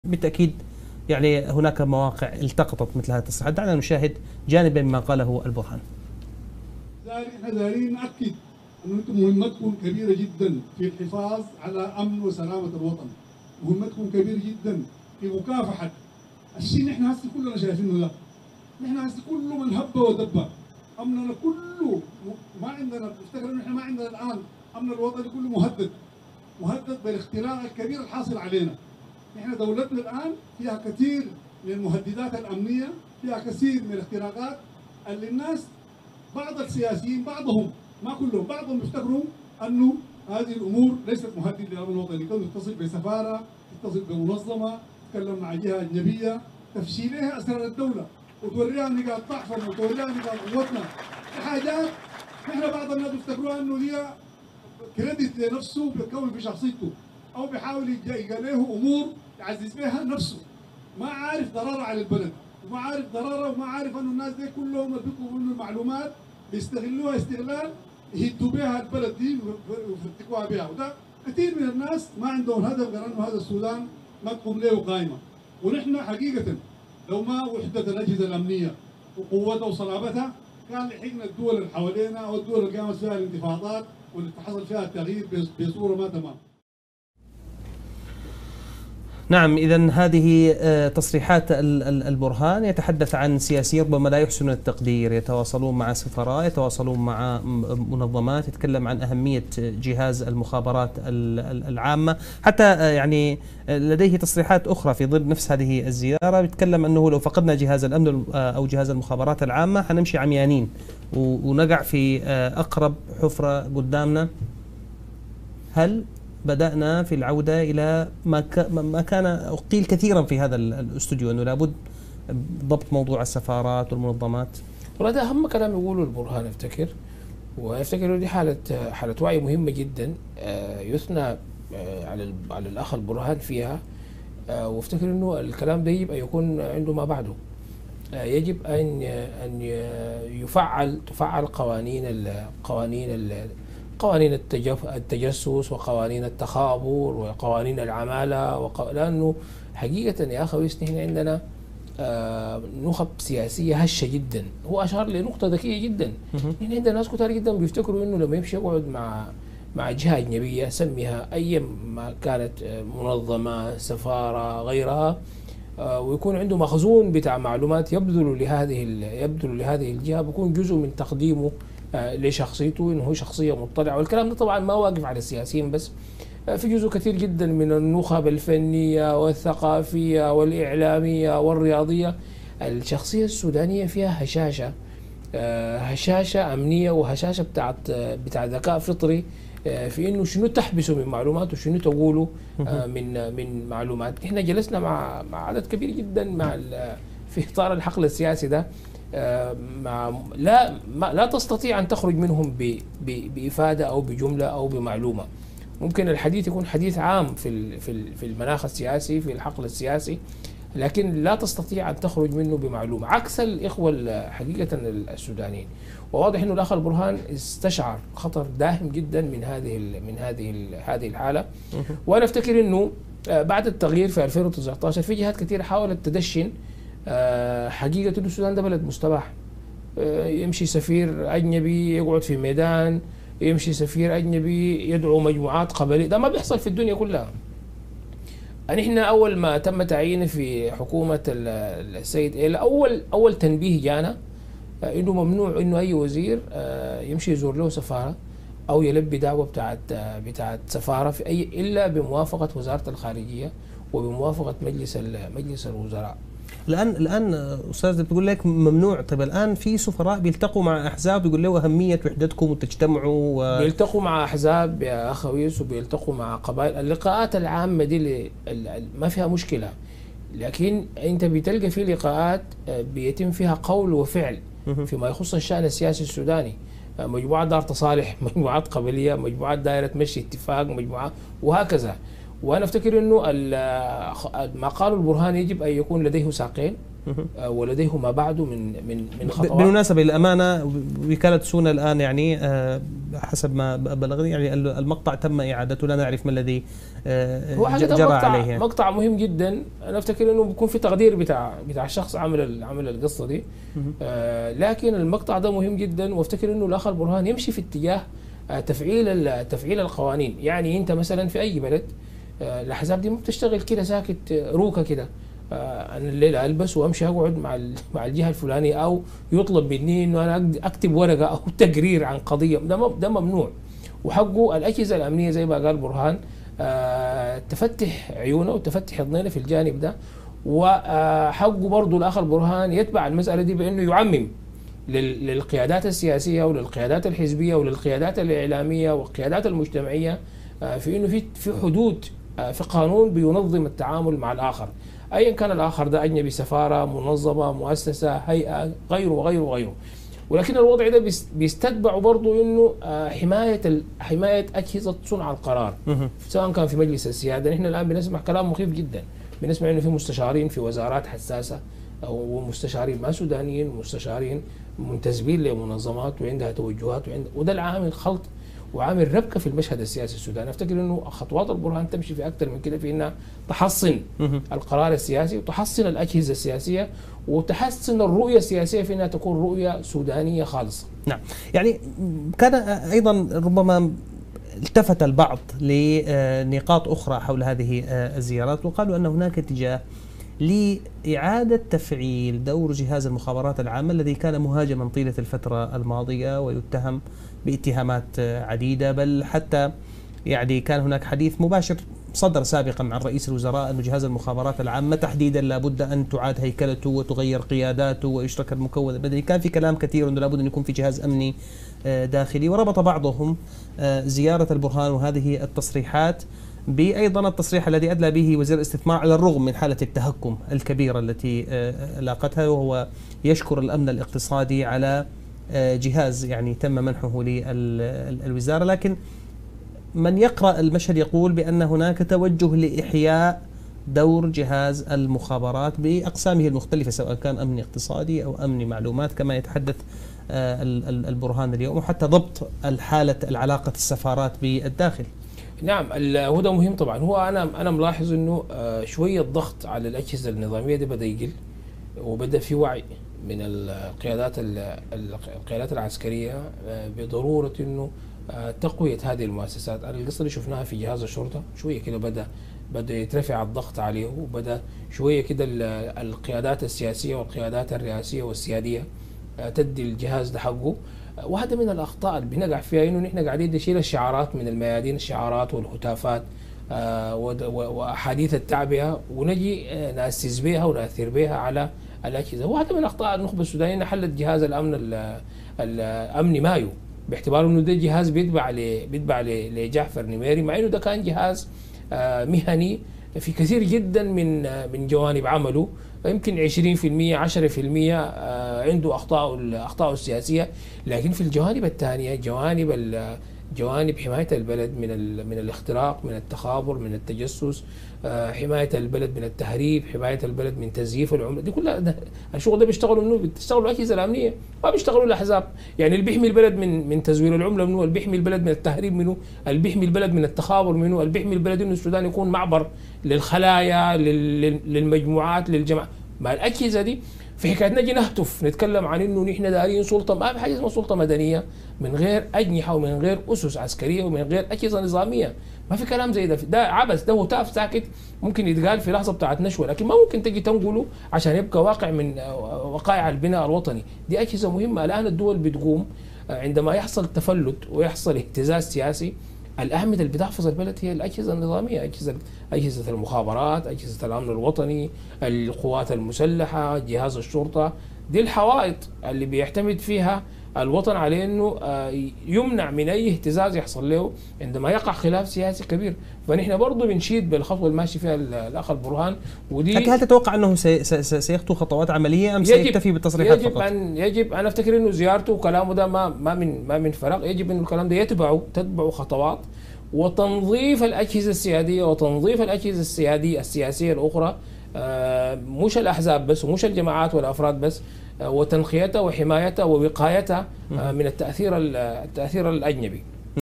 بالتأكيد يعني هناك مواقع التقطت مثل هذه التصريحات. دعنا نشاهد جانبا مما قاله البرهان. احنا دايرين نأكد أن أنتم مهمتكم كبيرة جدا في الحفاظ على أمن وسلامة الوطن. مهمتكم كبيرة جدا في مكافحة الشيء اللي احنا هسه كلنا شايفينه ده. نحن هسه كله من هب ودب. أمننا كله ما عندنا، نفتكر إن احنا ما عندنا الآن أمن الوطني كله مهدد بالاختراق الكبير الحاصل علينا. نحن دولتنا الآن فيها كثير من المهددات الأمنية، فيها كثير من الاختراقات اللي الناس بعض السياسيين بعضهم ما كلهم بعضهم يفتكروا انه هذه الامور ليست مهدده للامن الوطني، كانوا تتصل بسفاره، تتصل بمنظمه، تتكلم مع جهه اجنبيه، تفشي لها اسرار الدوله وتوريها نقاط ضعفنا وتوريها نقاط قوتنا. في حاجات نحن بعض الناس يفتكروها انه هي كريدت لنفسه بيتكون في شخصيته او بيحاول يلقى له امور يعزز بها نفسه، ما عارف ضررها على البلد وما عارف ضررها وما عارف انه الناس دي كلهم بيطلبوا منه المعلومات بيستغلوها استغلال يهدوا بها البلد دي ويفتكوها بها. وده كثير من الناس ما عندهم هدف غير انه هذا السودان ما تقوم له قائمه. ونحن حقيقه لو ما وحدت الاجهزه الامنيه وقوتها وصلابتها كان لحقنا الدول اللي حوالينا والدول اللي قامت فيها الانتفاضات واللي حصل فيها التغيير بصوره ما تمام. نعم، إذن هذه تصريحات البرهان. يتحدث عن سياسيين ربما لا يحسنون التقدير، يتواصلون مع سفراء، يتواصلون مع منظمات، يتكلم عن أهمية جهاز المخابرات العامة. حتى يعني لديه تصريحات أخرى في ضمن نفس هذه الزيارة، يتكلم أنه لو فقدنا جهاز الأمن أو جهاز المخابرات العامة حنمشي عميانين ونقع في أقرب حفرة قدامنا. هل بدأنا في العودة إلى ما كان قيل كثيرا في هذا الاستوديو أنه لابد ضبط موضوع السفارات والمنظمات؟ والله ده أهم كلام يقوله البرهان أفتكر، وأفتكر دي حالة وعي مهمة جدا يثنى على الأخ البرهان فيها. وافتكر إنه الكلام ده يجب أن يكون عنده ما بعده. يجب أن تفعل قوانين التجسس وقوانين التخابر وقوانين العمالة لأنه حقيقة يا أخي نحن عندنا نخب سياسية هشة جدا. هو أشار لنقطة ذكية جدا. نحن عندنا ناس كتار جدا بيفتكروا إنه لما يمشي يقعد مع جهة أجنبية سميها أي ما كانت، منظمة، سفارة، غيرها، ويكون عنده مخزون بتاع معلومات يبذل لهذه الجهة، بيكون جزء من تقديمه لشخصيته انه هو شخصيه مطلعه. والكلام ده طبعا ما واقف على السياسيين بس، في جزء كثير جدا من النخب الفنيه والثقافيه والاعلاميه والرياضيه. الشخصيه السودانيه فيها هشاشه امنيه وهشاشه بتاع ذكاء فطري في انه شنو تحبسه من معلومات وشنو تقوله من معلومات. احنا جلسنا مع عدد كبير جدا في اطار الحقل السياسي ده، لا تستطيع أن تخرج منهم بإفادة أو بجملة أو بمعلومة. ممكن الحديث يكون حديث عام في المناخ السياسي في الحقل السياسي، لكن لا تستطيع أن تخرج منه بمعلومة، عكس الإخوة حقيقة السودانيين. وواضح أنه الأخ البرهان استشعر خطر داهم جدا من هذه الحالة. وأنا أفتكر أنه بعد التغيير في 2019 في جهات كثيرة حاولت تدشن حقيقة إنه السودان ده بلد مستباح. يمشي سفير أجنبي يقعد في ميدان، يمشي سفير أجنبي يدعو مجموعات قبلية. ده ما بيحصل في الدنيا كلها. نحن أول ما تم تعيينه في حكومة السيد إيلا أول تنبيه جانا إنه ممنوع إنه أي وزير يمشي يزور له سفارة أو يلبي دعوة بتاعت سفارة في إلا بموافقة وزارة الخارجية وبموافقة مجلس الوزراء. الآن أستاذ بتقول لك ممنوع. طيب الآن في سفراء بيلتقوا مع أحزاب يقول له أهمية وحدتكم وتجتمعوا بيلتقوا مع أحزاب يا أخويس وبيلتقوا مع قبائل. اللقاءات العامة دي ما فيها مشكلة، لكن أنت بتلقى في لقاءات بيتم فيها قول وفعل فيما يخص الشأن السياسي السوداني. مجموعات دار تصالح، مجموعات قبلية، مجموعات دائرة مشي اتفاق، مجموعات وهكذا. وانا افتكر انه ما قاله البرهان يجب ان يكون لديه ساقين ولديه ما بعده من خطوات. بالمناسبة للأمانة وكالة سونا الآن يعني حسب ما بلغني يعني المقطع تم إعادته، لا نعرف ما الذي جرى عليه يعني. مقطع مهم جدا. أنا أفتكر إنه بيكون في تقدير بتاع الشخص عمل القصة دي، لكن المقطع ده مهم جدا. وافتكر إنه الأخ البرهان يمشي في اتجاه تفعيل القوانين. يعني أنت مثلا في أي بلد الأحزاب دي ما بتشتغل كده ساكت روكة كده، انا الليله البس وامشي اقعد مع الجهه الفلانيه، او يطلب مني انه انا اكتب ورقه او تقرير عن قضيه. ده ممنوع. وحقه الاجهزه الامنيه زي ما قال برهان تفتح عيونه وتفتح اذنينا في الجانب ده. وحقه برضه الاخ البرهان يتبع المساله دي بانه يعمم للقيادات السياسيه وللقيادات الحزبيه وللقيادات الاعلاميه والقيادات المجتمعيه في انه في حدود، في قانون بينظم التعامل مع الاخر، ايا كان الاخر ده اجنبي، سفاره، منظمه، مؤسسه، هيئه، غيره وغيره وغيره. ولكن الوضع ده بيستتبع برضه انه حمايه اجهزه صنع القرار، سواء كان في مجلس السياده. نحن الان بنسمع كلام مخيف جدا، بنسمع انه في مستشارين في وزارات حساسه او مستشارين ما سودانيين، مستشارين منتسبين لمنظمات وعندها توجهات وده العامل خلط وعامل ربكه في المشهد السياسي السوداني. افتكر انه خطوات البرهان تمشي في اكثر من كده، في انها تحصن القرار السياسي وتحصن الاجهزه السياسيه وتحسن الرؤيه السياسيه في انها تكون رؤيه سودانيه خالصه. نعم، يعني كان ايضا ربما التفت البعض لنقاط اخرى حول هذه الزيارات، وقالوا ان هناك اتجاه لإعادة تفعيل دور جهاز المخابرات العامة الذي كان مهاجما طيلة الفترة الماضية ويتهم باتهامات عديدة، بل حتى يعني كان هناك حديث مباشر صدر سابقا عن رئيس الوزراء أن جهاز المخابرات العامة تحديدا لابد أن تعاد هيكلته وتغير قياداته ويشرك المكون المدني. كان في كلام كثير أنه لابد أن يكون في جهاز أمني داخلي، وربط بعضهم زيارة البرهان وهذه التصريحات بأيضا التصريح الذي أدلى به وزير الاستثمار على الرغم من حالة التهكم الكبيرة التي لاقتها، وهو يشكر الأمن الاقتصادي على جهاز يعني تم منحه للوزارة. لكن من يقرأ المشهد يقول بأن هناك توجه لإحياء دور جهاز المخابرات بأقسامه المختلفة، سواء كان أمني اقتصادي أو أمني معلومات كما يتحدث البرهان اليوم، وحتى ضبط العلاقة السفارات بالداخل. نعم، هو ده مهم طبعا. هو انا ملاحظ انه شويه ضغط على الاجهزه النظاميه دي بدا يقل، وبدا في وعي من القيادات العسكريه بضروره انه تقويه هذه المؤسسات. القصه اللي شفناها في جهاز الشرطه شويه كده بدا يترفع الضغط عليه، وبدا شويه كده القيادات السياسيه والقيادات الرئاسيه والسياديه تدي الجهاز ده حقه. وهذا من الاخطاء اللي بنقع فيها، انه نحن قاعدين نشيل الشعارات من الميادين، الشعارات والهتافات واحاديث التعبئه، ونجي ناسس بها وناثر بها على الاجهزه. وهذا من اخطاء النخبه السودانيه. حلت جهاز الامني مايو باعتباره انه ده جهاز بيتبع لجعفر نميري، مع انه ده كان جهاز مهني في كثير جدا من جوانب عمله، يمكن 20% 10% عنده اخطاء السياسيه، لكن في الجوانب الثانيه جوانب حمايه البلد من الاختراق، من التخابر، من التجسس، حمايه البلد من التهريب، حمايه البلد من تزييف العمله، دي كلها الشغل ده بيشتغلوا منه، بتشتغلوا الاجهزه الامنيه، ما بيشتغلوا الاحزاب. يعني اللي بيحمي البلد من تزوير العمله منه، اللي بيحمي البلد من التهريب منه، اللي بيحمي البلد من التخابر منه، اللي بيحمي البلد انه السودان يكون معبر للخلايا، للمجموعات، للجماعات. مع الاجهزه دي في حكايه نجي نهتف نتكلم عن انه نحن دارين سلطه، ما في حاجه اسمها سلطه مدنيه من غير اجنحه ومن غير اسس عسكريه ومن غير اجهزه نظاميه، ما في كلام زي ده عبث، ده هتاف ساكت ممكن يتقال في لحظه بتاعت نشوه، لكن ما ممكن تجي تنقله عشان يبقى واقع من وقائع البناء الوطني. دي اجهزه مهمه. الان الدول بتقوم عندما يحصل تفلت ويحصل اهتزاز سياسي، الأهمية اللي بتحفظ البلد هي الأجهزة النظامية، أجهزة المخابرات، أجهزة الأمن الوطني، القوات المسلحة، جهاز الشرطة. دي الحوائط اللي بيعتمد فيها الوطن على انه يمنع من اي اهتزاز يحصل له عندما يقع خلاف سياسي كبير. فنحن برضه بنشيد بالخطوه اللي ماشي فيها الاخ البرهان. ودي هل تتوقع انه سيخطو خطوات عمليه ام سيكتفي بالتصريحات فقط؟ يجب انا افتكر انه زيارته وكلامه ده ما من فراغ، يجب انه الكلام ده تتبعه خطوات، وتنظيف الأجهزة السيادية وتنظيف الأجهزة السياسية الأخرى، مش الأحزاب بس ومش الجماعات والأفراد بس، وتنقيتها وحمايتها ووقايتها من التأثير الأجنبي.